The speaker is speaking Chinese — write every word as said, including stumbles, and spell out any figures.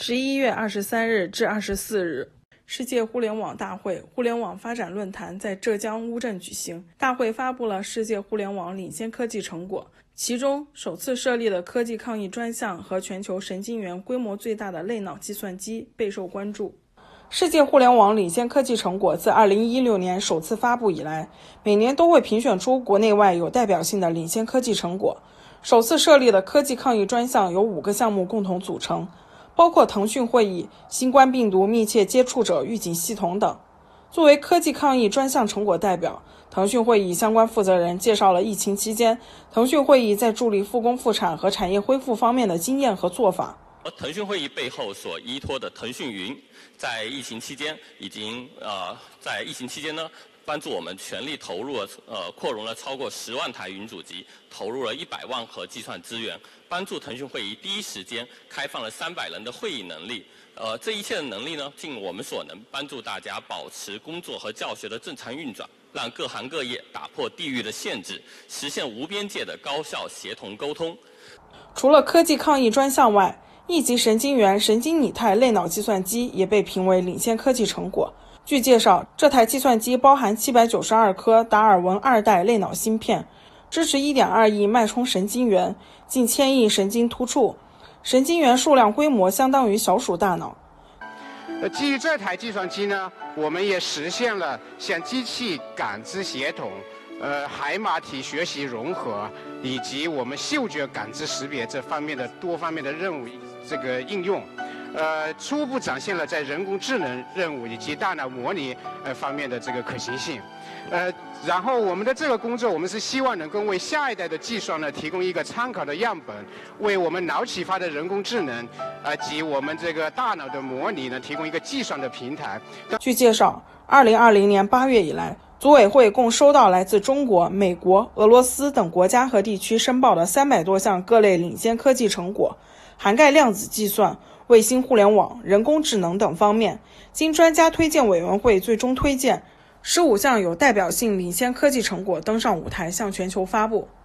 十一月二十三日至二十四日，世界互联网大会互联网发展论坛在浙江乌镇举行。大会发布了世界互联网领先科技成果，其中首次设立的科技抗疫专项和全球神经元规模最大的类脑计算机备受关注。世界互联网领先科技成果自二零一六年首次发布以来，每年都会评选出国内外有代表性的领先科技成果。首次设立的科技抗疫专项由五个项目共同组成，包括腾讯会议、新冠病毒密切接触者预警系统等。作为科技抗疫专项成果代表，腾讯会议相关负责人介绍了疫情期间腾讯会议在助力复工复产和产业恢复方面的经验和做法。 腾讯会议背后所依托的腾讯云，在疫情期间已经呃，在疫情期间呢，帮助我们全力投入了呃扩容了超过十万台云主机，投入了一百万核计算资源，帮助腾讯会议第一时间开放了三百人的会议能力。呃，这一切的能力呢，尽我们所能，帮助大家保持工作和教学的正常运转，让各行各业打破地域的限制，实现无边界的高效协同沟通。 除了科技抗疫专项外，一级神经元神经拟态类脑计算机也被评为领先科技成果。据介绍，这台计算机包含七百九十二颗达尔文二代类脑芯片，支持 一点二亿脉冲神经元，近千亿神经突触，神经元数量规模相当于小鼠大脑。 基于这台计算机呢，我们也实现了像机器感知协同、呃海马体学习融合以及我们嗅觉感知识别这方面的多方面的任务这个应用。呃，初步展现了在人工智能任务以及大脑模拟呃方面的这个可行性。呃，然后我们的这个工作，我们是希望能够为下一代的计算呢提供一个参考的样本，为我们脑启发的人工智能，呃及我们这个大脑的模拟呢提供一个计算的平台。 据介绍，二零二零年八月以来，组委会共收到来自中国、美国、俄罗斯等国家和地区申报的三百多项各类领先科技成果，涵盖量子计算、卫星互联网、人工智能等方面。经专家推荐委员会最终推荐，十五项有代表性领先科技成果登上舞台向全球发布。